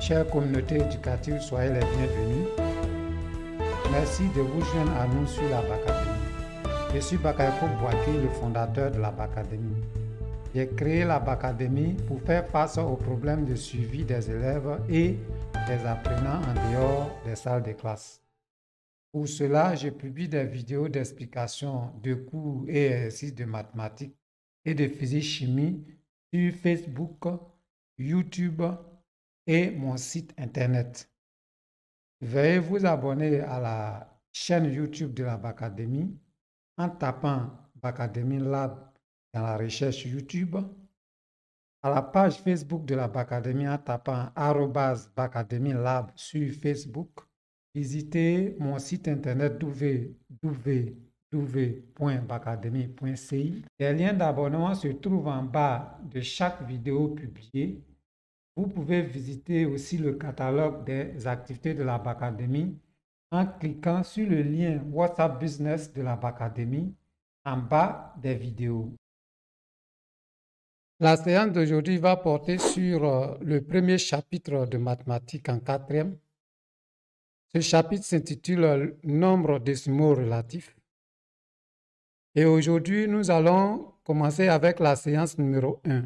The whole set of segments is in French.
Chère communauté éducative, soyez les bienvenus. Merci de vous joindre à nous sur la Bacadémie. Je suis Bakayoko Bouaki, le fondateur de la Bacadémie. J'ai créé la Bacadémie pour faire face aux problèmes de suivi des élèves et des apprenants en dehors des salles de classe. Pour cela, je publie des vidéos d'explication de cours et exercices de mathématiques et de physique-chimie sur Facebook, YouTube et mon site internet. Veuillez vous abonner à la chaîne YouTube de la Bacadémie en tapant Bacadémie Lab dans la recherche YouTube, à la page Facebook de la Bacadémie en tapant @Bacadémie Lab sur Facebook. Visitez mon site internet www.bacademie.ci. Des liens d'abonnement se trouvent en bas de chaque vidéo publiée. Vous pouvez visiter aussi le catalogue des activités de la Bacadémie en cliquant sur le lien WhatsApp Business de la Bacadémie en bas des vidéos. La séance d'aujourd'hui va porter sur le premier chapitre de mathématiques en 4e. Ce chapitre s'intitule « Nombre décimaux relatifs ». Et aujourd'hui, nous allons commencer avec la séance numéro 1.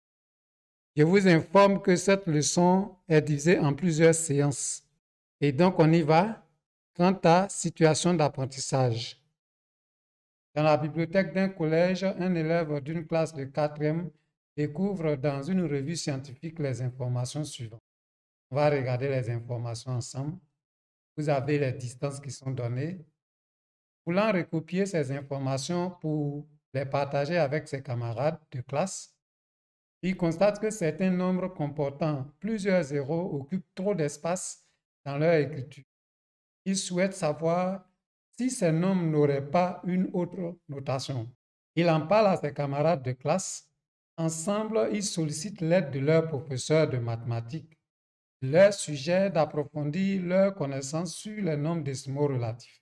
Je vous informe que cette leçon est divisée en plusieurs séances. Et donc, on y va. Quant à situation d'apprentissage. Dans la bibliothèque d'un collège, un élève d'une classe de 4e découvre dans une revue scientifique les informations suivantes. On va regarder les informations ensemble. Vous avez les distances qui sont données. Voulant recopier ces informations pour les partager avec ses camarades de classe, il constate que certains nombres comportant plusieurs zéros occupent trop d'espace dans leur écriture. Il souhaite savoir si ces nombres n'auraient pas une autre notation. Il en parle à ses camarades de classe. Ensemble, ils sollicitent l'aide de leur professeur de mathématiques. Leur sujet d'approfondir leur connaissance sur les nombres décimaux relatifs.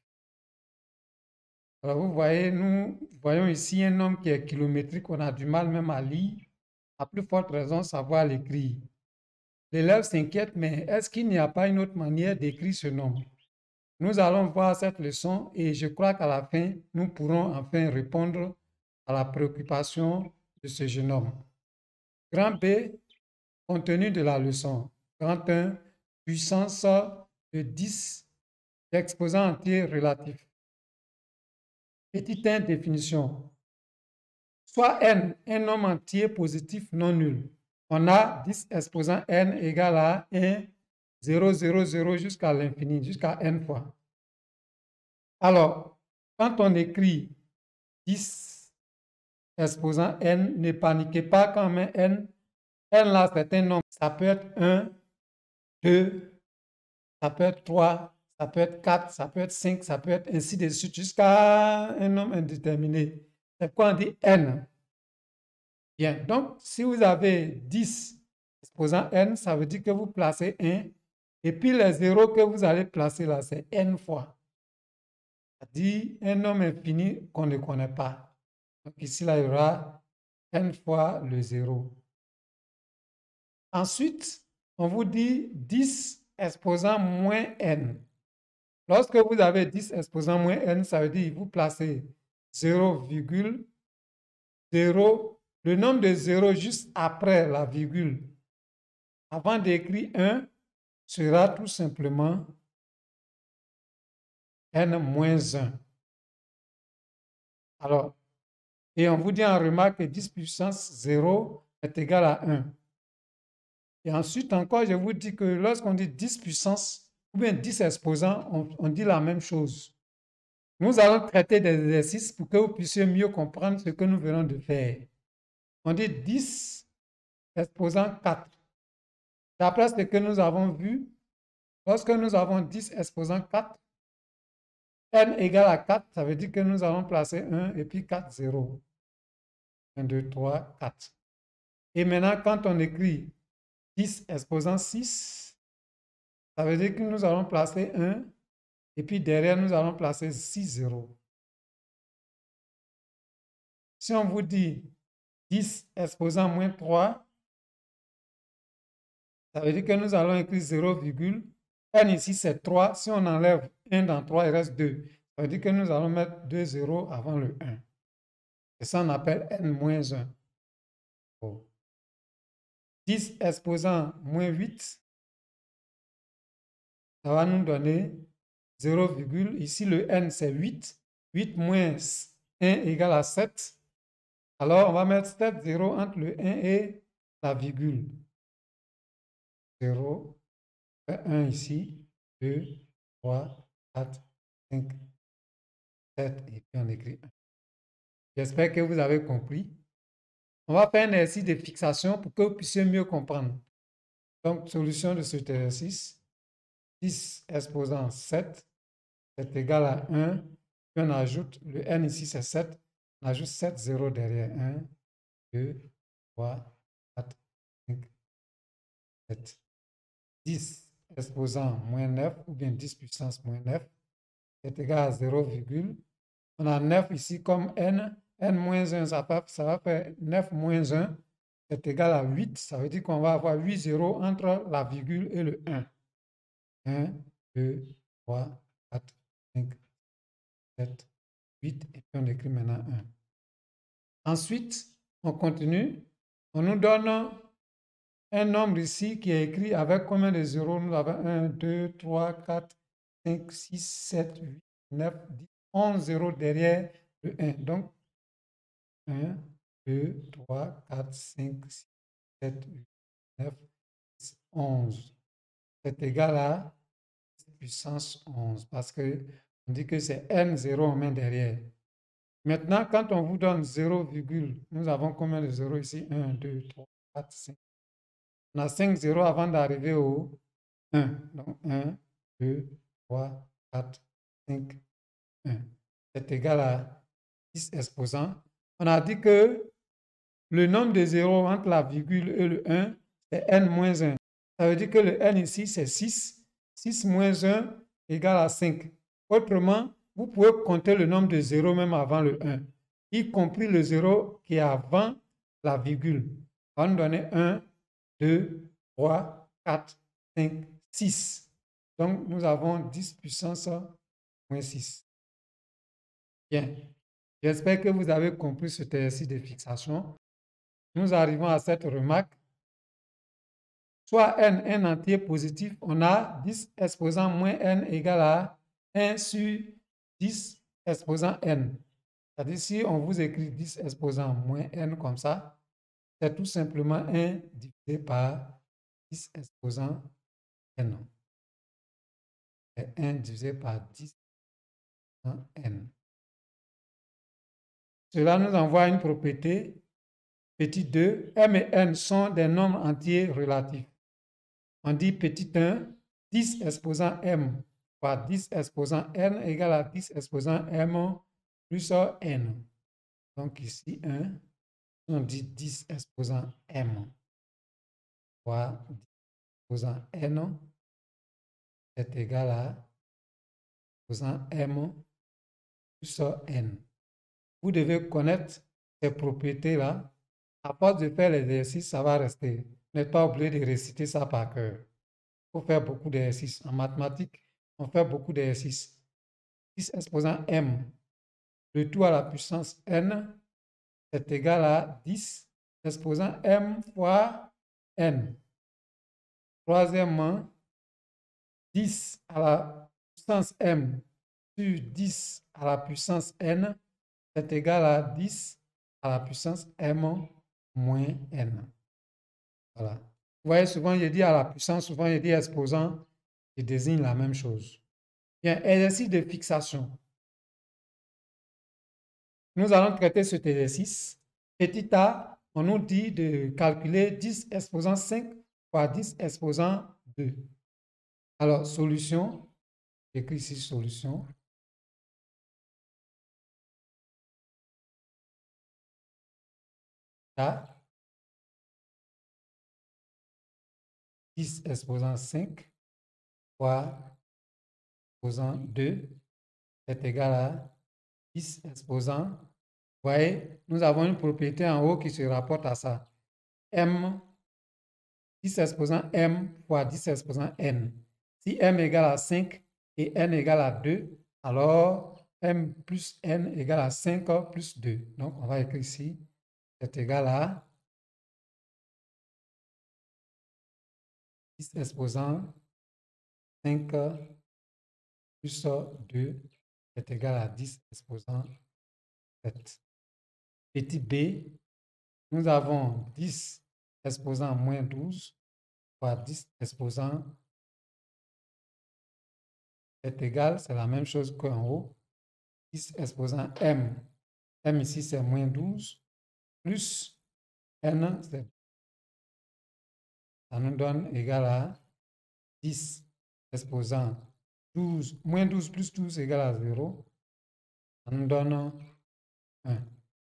Alors vous voyez, nous voyons ici un nombre qui est kilométrique, on a du mal même à lire, à plus forte raison savoir l'écrire. L'élève s'inquiète, mais est-ce qu'il n'y a pas une autre manière d'écrire ce nombre? Nous allons voir cette leçon et je crois qu'à la fin, nous pourrons enfin répondre à la préoccupation de ce jeune homme. Grand B, contenu de la leçon. Grand 1, puissance de 10 d'exposants entiers relatifs. Petit 1, définition. Soit n, un nombre entier positif non nul. On a 10 exposants n égale à 1, 0, 0, 0 jusqu'à l'infini, jusqu'à n fois. Alors, quand on écrit 10 exposants n, ne paniquez pas quand on met n. N là, c'est un nombre. Ça peut être 1, 2, ça peut être 3, ça peut être 4, ça peut être 5, ça peut être ainsi de suite jusqu'à un nombre indéterminé. C'est quoi on dit n? Bien, donc si vous avez 10 exposants n, ça veut dire que vous placez 1 et puis les zéros que vous allez placer là, c'est n fois. C'est-à-dire un nombre infini qu'on ne connaît pas. Donc ici, là, il y aura n fois le 0. Ensuite, on vous dit 10 exposants moins n. Lorsque vous avez 10 exposants moins n, ça veut dire que vous placez 0,0, le nombre de 0 juste après la virgule. Avant d'écrire 1, sera tout simplement n moins 1. Alors, et on vous dit en remarque que 10 puissance 0 est égal à 1. Et ensuite encore, je vous dis que lorsqu'on dit 10 puissance ou bien 10 exposants, on dit la même chose. Nous allons traiter des exercices pour que vous puissiez mieux comprendre ce que nous venons de faire. On dit 10 exposants 4. D'après ce que nous avons vu, lorsque nous avons 10 exposants 4, n égale à 4, ça veut dire que nous allons placer 1 et puis 4, 0. 1, 2, 3, 4. Et maintenant, quand on écrit 10 exposant 6, ça veut dire que nous allons placer 1 et puis derrière, nous allons placer 6, 0. Si on vous dit 10 exposant moins 3, Ça veut dire que nous allons écrire 0, n ici c'est 3. Si on enlève 1 dans 3, il reste 2. Ça veut dire que nous allons mettre 2 zéros avant le 1. Et ça on appelle n-1. Oh. 10 exposant moins 8, ça va nous donner 0, ici le n c'est 8. 8 moins 1 égale à 7. Alors on va mettre 7 zéros entre le 1 et la virgule. 0, 1 ici, 2, 3, 4, 5, 7 et puis on écrit 1. J'espère que vous avez compris. On va faire un exercice de fixation pour que vous puissiez mieux comprendre. Donc, solution de cet exercice, 10 exposant 7, c'est égal à 1. Puis on ajoute, le n ici c'est 7, on ajoute 7 zéros derrière. 1, 2, 3, 4, 5, 7. 10 exposant moins 9, ou bien 10 puissance moins 9, c'est égal à 0, on a 9 ici comme n. n moins 1, ça va faire 9 moins 1, c'est égal à 8. Ça veut dire qu'on va avoir 8 zéros entre la virgule et le 1. 1, 2, 3, 4, 5, 7, 8. Et puis on écrit maintenant 1. Ensuite, on continue. On nous donne un nombre ici qui est écrit avec combien de zéros? Nous avons 1, 2, 3, 4, 5, 6, 7, 8, 9, 10, 11 zéros derrière le 1. Donc, 1, 2, 3, 4, 5, 6, 7, 8, 9, 10, 11. C'est égal à puissance 11 parce qu'on dit que c'est n 0 on met derrière. Maintenant, quand on vous donne 0, nous avons combien de zéros ici? 1, 2, 3, 4, 5. On a 5 zéros avant d'arriver au 1. Donc 1, 2, 3, 4, 5, 1. C'est égal à 10 exposants. On a dit que le nombre de zéros entre la virgule et le 1, c'est n-1. Ça veut dire que le n ici, c'est 6. 6 moins 1 égale à 5. Autrement, vous pouvez compter le nombre de zéros même avant le 1, y compris le 0 qui est avant la virgule. On va nous donner 1, 2, 3, 4, 5, 6. Donc, nous avons 10 puissance moins 6. Bien. J'espère que vous avez compris cet exercice de fixation. Nous arrivons à cette remarque. Soit n, un entier positif, on a 10 exposant moins n égale à 1 sur 10 exposant n. C'est-à-dire, si on vous écrit 10 exposant moins n comme ça, c'est tout simplement 1 divisé par 10 exposant n. C'est 1 divisé par 10 exposant n. Cela nous envoie une propriété, petit 2, m et n sont des nombres entiers relatifs. On dit petit 1, 10 exposant m par 10 exposant n égale à 10 exposant m plus n. Donc ici 1, on dit 10 exposant m par 10 exposant n est égal à exposant m plus n. Vous devez connaître ces propriétés-là. À force de faire l'exercice, ça va rester. Vous n'êtes pas obligé de réciter ça par cœur. Il faut faire beaucoup d'exercices. En mathématiques, on fait beaucoup d'exercices. 10 exposant m, le tout à la puissance n, est égal à 10 exposant m fois n. Troisièmement, 10 à la puissance m sur 10 à la puissance n est égal à 10 à la puissance m moins n. Voilà. Vous voyez, souvent, je dis à la puissance, souvent, je dis exposant, je désigne la même chose. Bien, exercice de fixation. Nous allons traiter cet exercice. Petit a, on nous dit de calculer 10 exposant 5 fois 10 exposant 2. Alors, solution, j'écris ici solution. A, 10 exposant 5 fois exposant 2 est égal à 10 exposant. Vous voyez, nous avons une propriété en haut qui se rapporte à ça. M, 10 exposant m fois 10 exposant n. Si m égale à 5 et n égale à 2, alors m plus n égale à 5 plus 2. Donc, on va écrire ici, c'est égal à 10 exposant 5 plus 2 est égal à 10 exposant 7. Petit b, nous avons 10 exposant moins 12 fois 10 exposant est égal, c'est la même chose qu'en haut. 10 exposant m. M ici, c'est moins 12 plus n, ça nous donne égal à 10 exposant 12, moins 12 plus 12 égale à 0. Ça nous donne 1.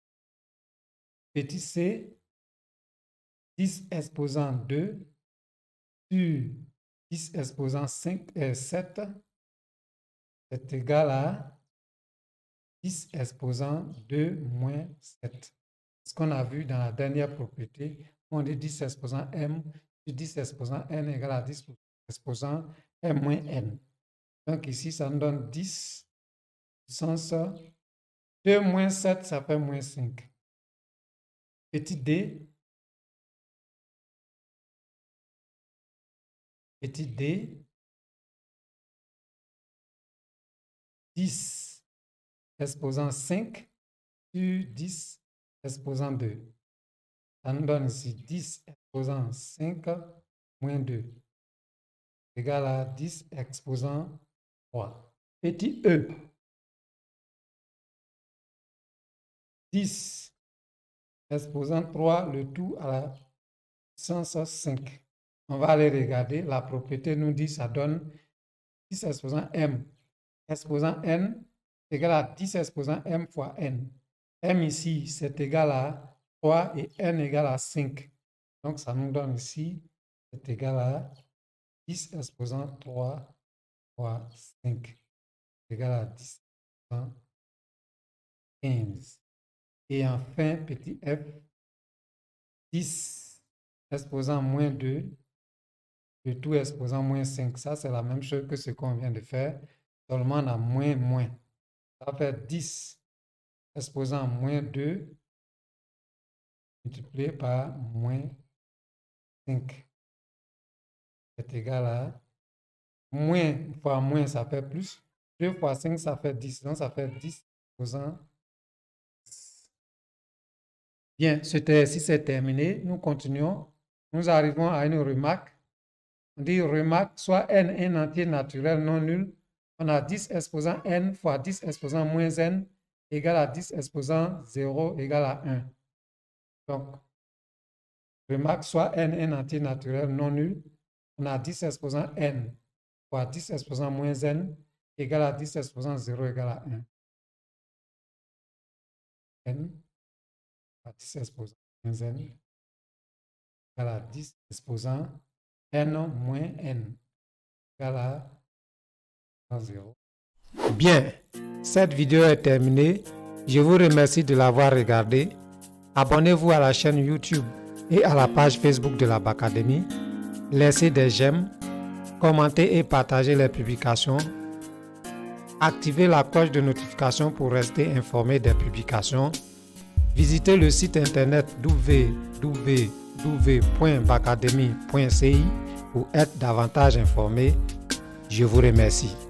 Petit c, 10 exposant 2 sur 10 exposant 5 et 7 est égal à 10 exposant 2 moins 7. Ce qu'on a vu dans la dernière propriété, on dit 10 exposant m sur 10 exposant n égale à 10 exposant m moins n. Donc ici, ça nous donne 10 puissance 2 moins 7, ça fait moins 5. Petit d, 10 exposant 5 sur 10 exposant 2. Ça nous donne ici 10 exposant 5 moins 2 égale à 10 exposant 3. Petit e, 10 exposant 3, le tout à la puissance 5. On va aller regarder. La propriété nous dit ça donne 10 exposant m exposant n égale à 10 exposant m fois n. M ici, c'est égal à 3 et n égale à 5. Donc, ça nous donne ici, c'est égal à 10 exposant 3 fois 5 égale à 10 exposant 15. Et enfin, petit f, 10 exposant moins 2, le tout exposant moins 5. Ça, c'est la même chose que ce qu'on vient de faire, seulement on a moins, moins. Ça va faire 10 exposant moins 2 multiplié par moins 5. C'est égal à moins fois moins, ça fait plus. 2 fois 5, ça fait 10. Donc, ça fait 10 exposant. Bien, ce exercice est terminé. Nous continuons. Nous arrivons à une remarque. On dit remarque, soit n est un entier naturel non nul. On a 10 exposant n fois 10 exposant moins n égale à 10 exposant 0 égale à 1. Donc, remarque, soit n est un entier naturel non nul. On a 10 exposant n fois 10 exposant moins n égale à 10 exposant 0 égale à 1. N fois 10 exposant moins n égale à 10 exposant n moins n égale à 0. Bien, cette vidéo est terminée. Je vous remercie de l'avoir regardée. Abonnez-vous à la chaîne YouTube et à la page Facebook de la Bacadémie. Laissez des j'aime, commentez et partagez les publications. Activez la cloche de notification pour rester informé des publications. Visitez le site internet www.bacademy.ci pour être davantage informé. Je vous remercie.